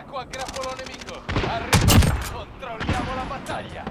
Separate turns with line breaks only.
attacco a grappolo nemico. Arriva, controlliamo la battaglia.